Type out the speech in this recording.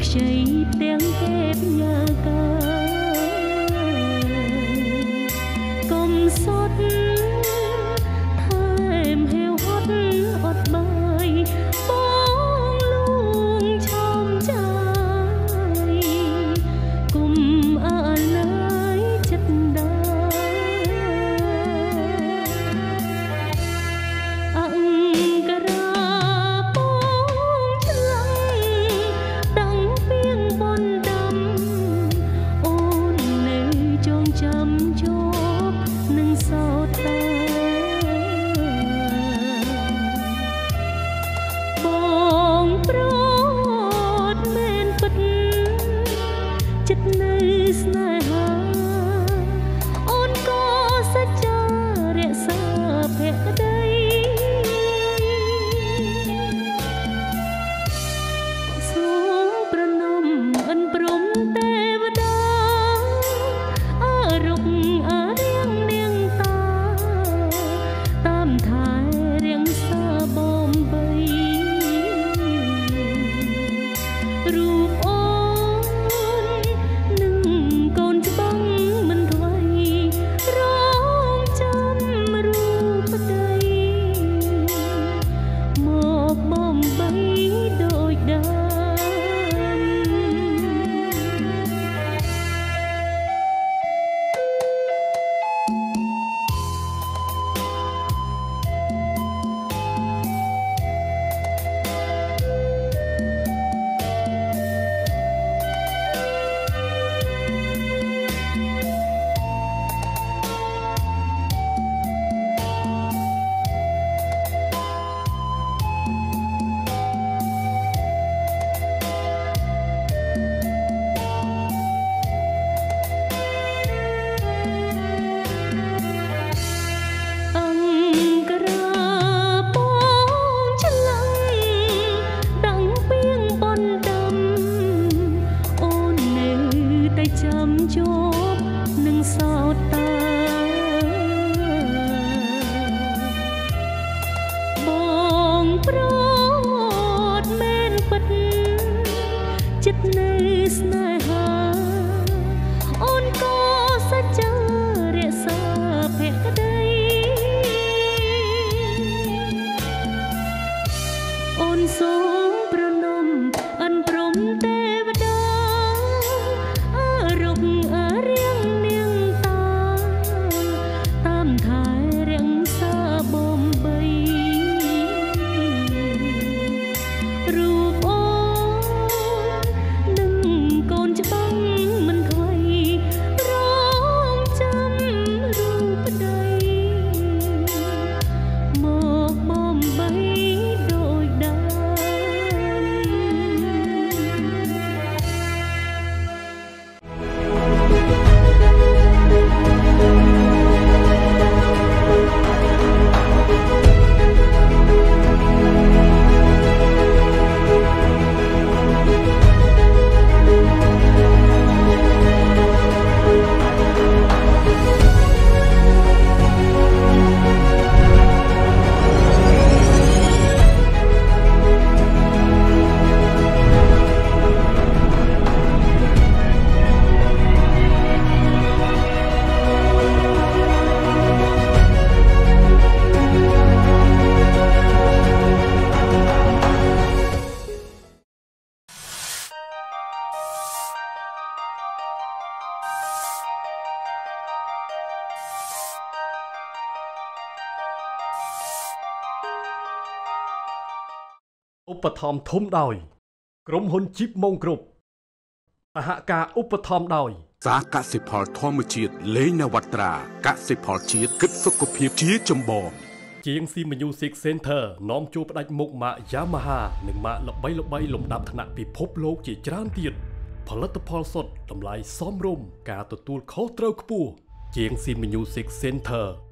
ខ្ចីទាំងគេបញ្ញាការកុំសុទ្ធថែមហេវហត់អត់បាយបងលួងឆោមចាយកុំអាឡ័យចិត្តដាអង្គរាបងឆ្លងតាំងពីងបនដាំអូននៅចងចាំជាប់នឹងសោតាបងប្រត់មែនពិតចិត្តនៅស្នេហាអូនក៏សច្ចារក្សាភក្តីសូមប្រណម្យអិនព្រំទេវតាអរុកអរៀងនាងតាតាមថែរៀងសាបំបីរូបអូននឹងកូនច្បាំងមិនថ្មីរងចាំរូបប្តីមកបំបីដូចដើមអង្គរាបងឆ្លងតាំងពីងបនដាំអូននៅតែចាំជាប់នឹងសោតាបងប្រត់មែនពិតចិត្តនៅស្នេហាអូនក៏សច្ចារក្សាភក្តីអូនសូមប្រណម្យអិនព្រំទេវតាអរុកអរៀងនាងតាតាមថែរៀងសាបំបីរូបអូននឹងកូនច្បាំងមិនថ្មីរងចាំរូបប្តីមកបំបីដូចដើមឧបត្ថម្ភធំដោយក្រុមហ៊ុនជីបម៉ុងគ្រប់សហការឧបត្ថម្ភដោយសាកសិផលធម្មជាតិលេងនវត្រាកសិផលជាតិគិតសុខភាពជាចម្បងជាង C Music Center នាំជួបផ្ដាច់មុខម៉ាក Yamaha និងម៉ាកល្បីៗលំដាប់ថ្នាក់ពិភពលោកជាច្រើនទៀតផលិតផលសុទ្ធតម្លៃសមរម្យការទទួលខុសត្រូវខ្ពស់ជាង C Music Center